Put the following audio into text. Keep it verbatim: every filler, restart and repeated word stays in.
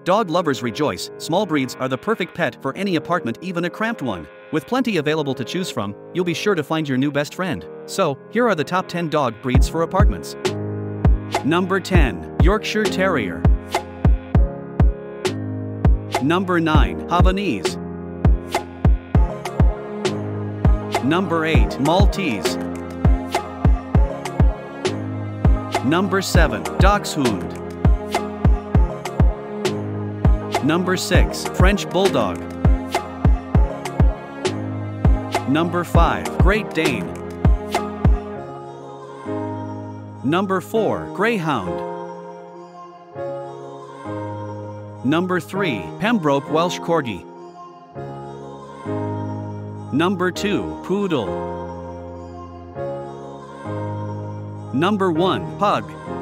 Dog lovers rejoice, small breeds are the perfect pet for any apartment, even a cramped one. With plenty available to choose from, you'll be sure to find your new best friend. So, here are the top ten dog breeds for apartments. Number ten. Yorkshire Terrier. Number nine. Havanese. Number eight. Maltese. Number seven. Dachshund. Number six. French Bulldog. Number five. Great Dane. Number four. Greyhound. Number three. Pembroke Welsh Corgi. Number two. Poodle. Number one. Pug.